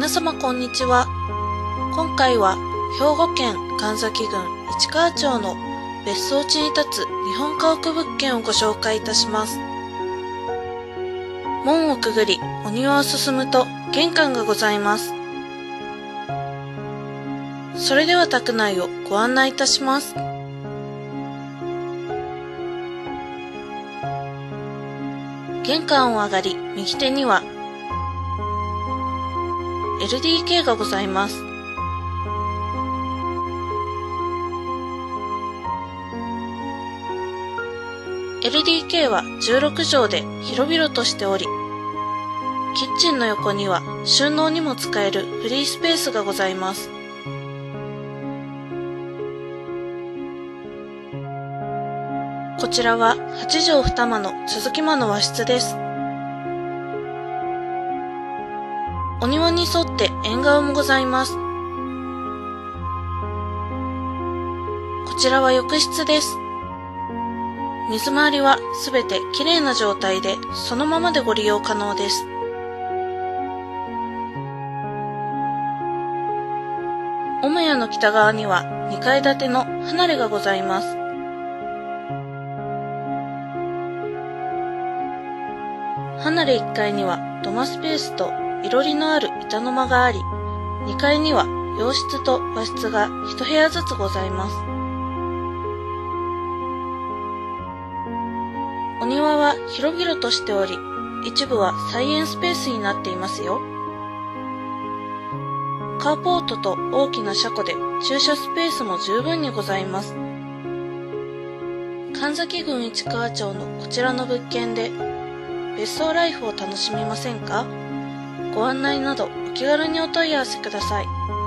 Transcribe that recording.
皆様こんにちは。今回は兵庫県神崎郡市川町の別荘地に立つ日本家屋物件をご紹介いたします。門をくぐりお庭を進むと玄関がございます。それでは宅内をご案内いたします。玄関を上がり右手にはLDK がございます。LDK は16畳で広々としており、キッチンの横には収納にも使えるフリースペースがございます。こちらは8畳2間の続き間の和室です。お庭に沿って縁側もございます。こちらは浴室です。水回りはすべてきれいな状態でそのままでご利用可能です。母屋の北側には2階建ての離れがございます。離れ1階には土間スペースといろりのある板の間があり、2階には洋室と和室が1部屋ずつございます。お庭は広々としており、一部は菜園スペースになっていますよ。カーポートと大きな車庫で駐車スペースも十分にございます。神崎郡市川町のこちらの物件で別荘ライフを楽しみませんか？ご案内などお気軽にお問い合わせください。